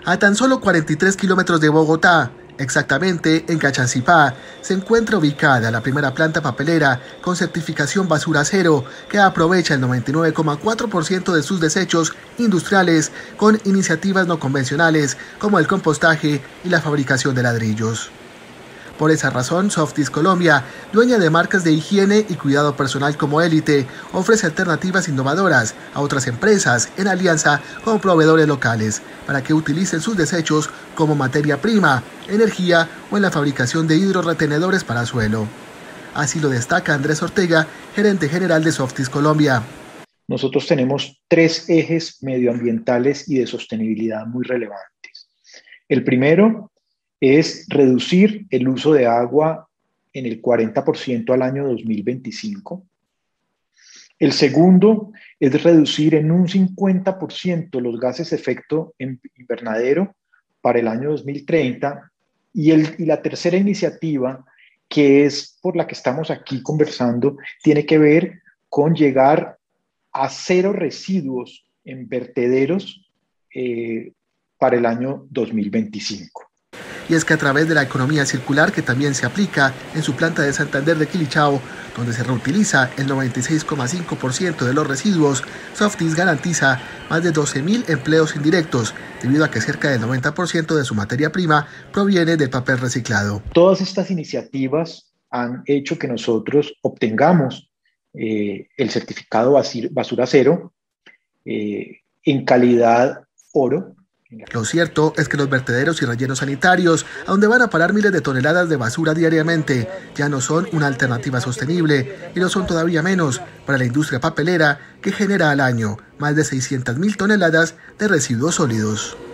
A tan solo 43 kilómetros de Bogotá, exactamente en Cachancipá, se encuentra ubicada la primera planta papelera con certificación basura cero, que aprovecha el 99,4% de sus desechos industriales con iniciativas no convencionales como el compostaje y la fabricación de ladrillos. Por esa razón, Softis Colombia, dueña de marcas de higiene y cuidado personal como Élite, ofrece alternativas innovadoras a otras empresas en alianza con proveedores locales para que utilicen sus desechos como materia prima, energía o en la fabricación de hidrorretenedores para suelo. Así lo destaca Andrés Ortega, gerente general de Softis Colombia. Nosotros tenemos 3 ejes medioambientales y de sostenibilidad muy relevantes. El primero es reducir el uso de agua en el 40% al año 2025. El segundo es reducir en un 50% los gases de efecto invernadero para el año 2030. Y la tercera iniciativa, que es por la que estamos aquí conversando, tiene que ver con llegar a 0 residuos en vertederos para el año 2025. Y es que a través de la economía circular, que también se aplica en su planta de Santander de Quilichao, donde se reutiliza el 96,5% de los residuos, Softis garantiza más de 12.000 empleos indirectos, debido a que cerca del 90% de su materia prima proviene del papel reciclado. Todas estas iniciativas han hecho que nosotros obtengamos el certificado basura cero en calidad oro. Lo cierto es que los vertederos y rellenos sanitarios, a donde van a parar miles de toneladas de basura diariamente, ya no son una alternativa sostenible y lo son todavía menos para la industria papelera, que genera al año más de 600.000 toneladas de residuos sólidos.